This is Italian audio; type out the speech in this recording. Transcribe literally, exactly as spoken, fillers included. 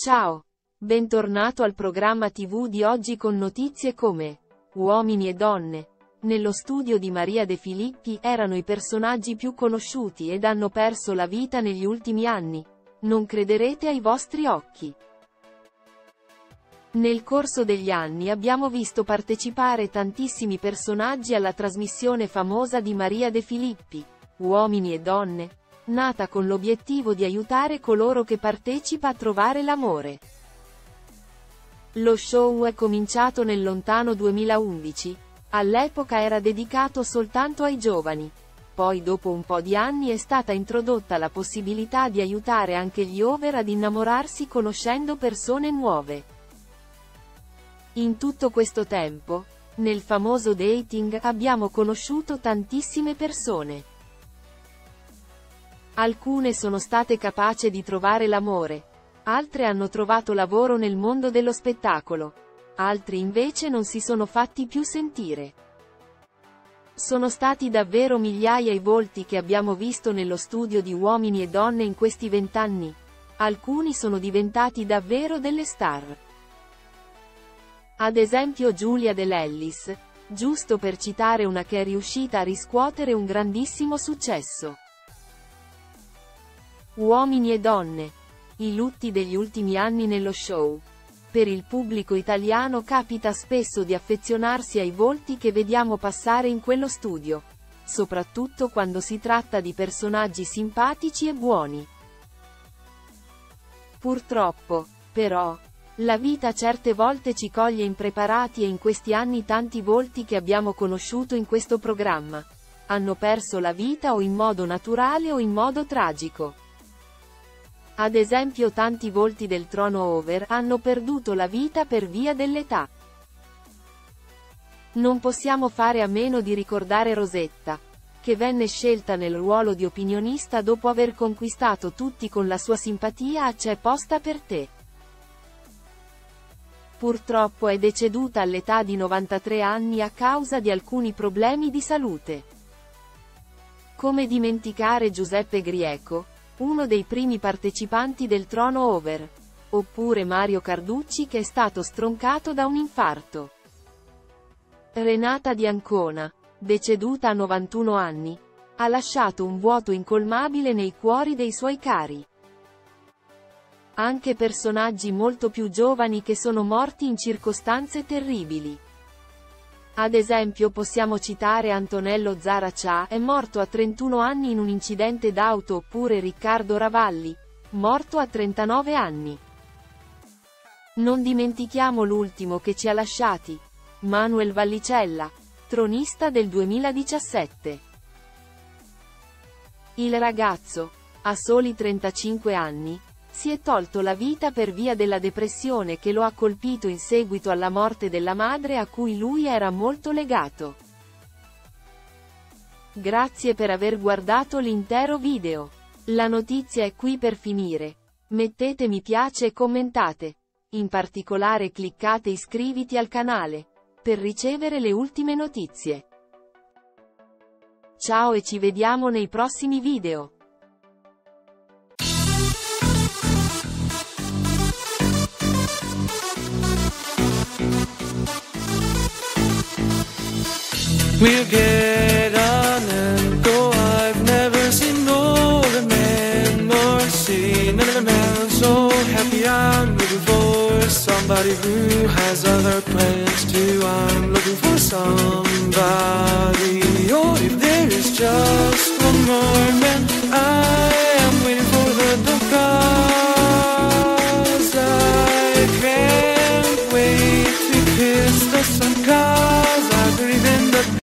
Ciao! Bentornato al programma tivù di oggi con notizie come Uomini e donne. Nello studio di Maria De Filippi erano i personaggi più conosciuti ed hanno perso la vita negli ultimi anni. Non crederete ai vostri occhi. Nel corso degli anni abbiamo visto partecipare tantissimi personaggi alla trasmissione famosa di Maria De Filippi, Uomini e donne, nata con l'obiettivo di aiutare coloro che partecipa a trovare l'amore. Lo show è cominciato nel lontano duemilaundici, all'epoca era dedicato soltanto ai giovani. Poi dopo un po' di anni è stata introdotta la possibilità di aiutare anche gli over ad innamorarsi conoscendo persone nuove. In tutto questo tempo, nel famoso dating abbiamo conosciuto tantissime persone. Alcune sono state capaci di trovare l'amore, altre hanno trovato lavoro nel mondo dello spettacolo, altri invece non si sono fatti più sentire. Sono stati davvero migliaia i volti che abbiamo visto nello studio di Uomini e donne in questi vent'anni. Alcuni sono diventati davvero delle star. Ad esempio Giulia De Lellis, giusto per citare una che è riuscita a riscuotere un grandissimo successo. Uomini e donne. I lutti degli ultimi anni nello show. Per il pubblico italiano capita spesso di affezionarsi ai volti che vediamo passare in quello studio, soprattutto quando si tratta di personaggi simpatici e buoni. Purtroppo, però, la vita certe volte ci coglie impreparati e in questi anni tanti volti che abbiamo conosciuto in questo programma hanno perso la vita o in modo naturale o in modo tragico. Ad esempio tanti volti del trono over hanno perduto la vita per via dell'età. Non possiamo fare a meno di ricordare Rosetta, che venne scelta nel ruolo di opinionista dopo aver conquistato tutti con la sua simpatia a C'è posta per te. Purtroppo è deceduta all'età di novantatré anni a causa di alcuni problemi di salute. Come dimenticare Giuseppe Grieco, uno dei primi partecipanti del trono over, oppure Mario Carducci che è stato stroncato da un infarto. Renata Di Ancona, deceduta a novantuno anni, ha lasciato un vuoto incolmabile nei cuori dei suoi cari. Anche personaggi molto più giovani che sono morti in circostanze terribili. Ad esempio possiamo citare Antonello Zara, è morto a trentuno anni in un incidente d'auto, oppure Riccardo Ravalli, morto a trentanove anni. Non dimentichiamo l'ultimo che ci ha lasciati, Manuel Vallicella, tronista del duemiladiciassette. Il ragazzo, a soli trentacinque anni, si è tolto la vita per via della depressione che lo ha colpito in seguito alla morte della madre a cui lui era molto legato. Grazie per aver guardato l'intero video. La notizia è qui per finire. Mettete mi piace e commentate. In particolare cliccate iscriviti al canale, per ricevere le ultime notizie. Ciao e ci vediamo nei prossimi video. We'll get on and go. I've never seen more a man, nor seen another man so happy. I'm looking for somebody who has other plans too. I'm looking for some